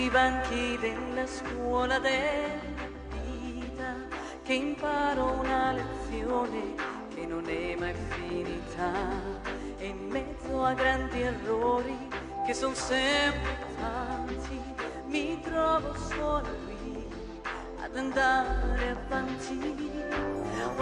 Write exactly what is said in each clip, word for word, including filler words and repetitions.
sui banchi della scuola della vita, che imparo una lezione che non è mai finita, e in mezzo a grandi errori che sono sempre tanti, mi trovo sola qui ad andare avanti. Oh,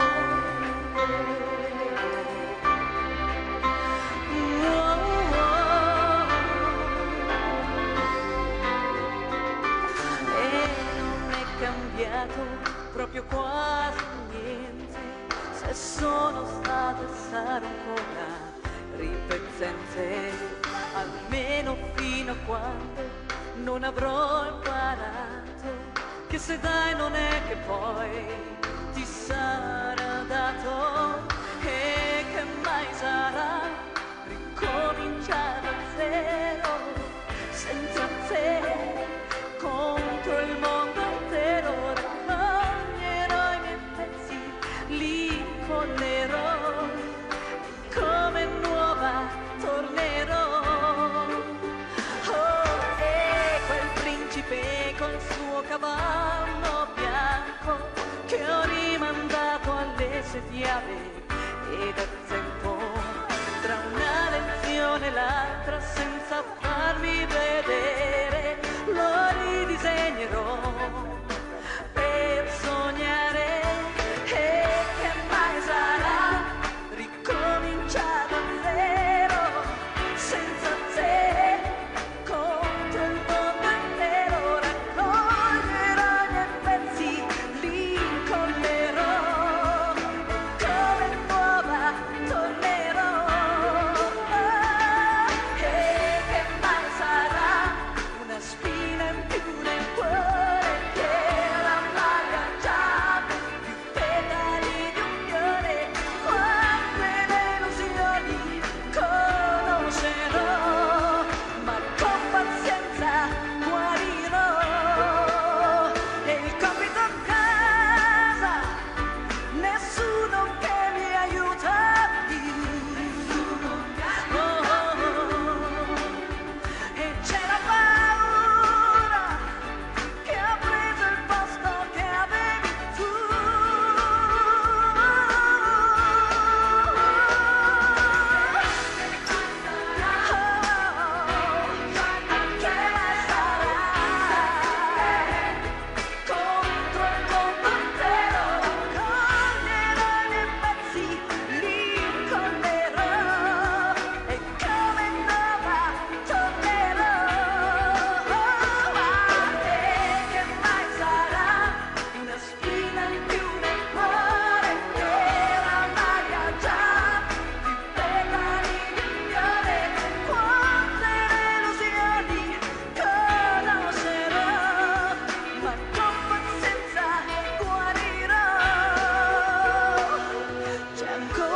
proprio quasi niente, se sono stata e sarò ancora ripetente, almeno fino a quando non avrò imparato che se dai non è che poi ti sarà dato, e che mai sarà ricominciare da zero senza te, contro il mondo intero. Collerò, come nuova tornerò. Oh, e quel principe col suo cavallo bianco che ho rimandato alle sediate e da tempo, tra una lezione e l'altra senza farmi vedere, lo ridisegnerò per sognare.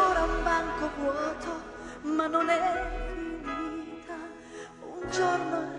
Ma non è finita, un giorno